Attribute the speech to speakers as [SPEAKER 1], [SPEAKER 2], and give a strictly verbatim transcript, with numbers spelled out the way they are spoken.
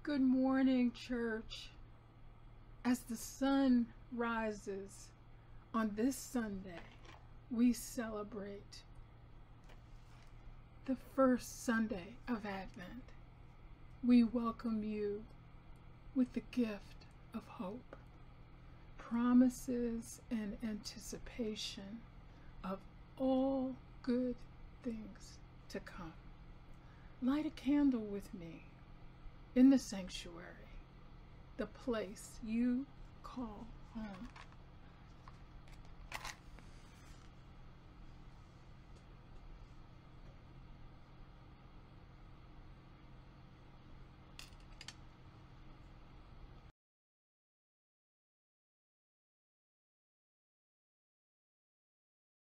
[SPEAKER 1] Good morning, church. As the sun rises on this Sunday, we celebrate the first Sunday of Advent. We welcome you with the gift of hope, promises and anticipation of all good things to come. Light a candle with me in the sanctuary, the place you call home.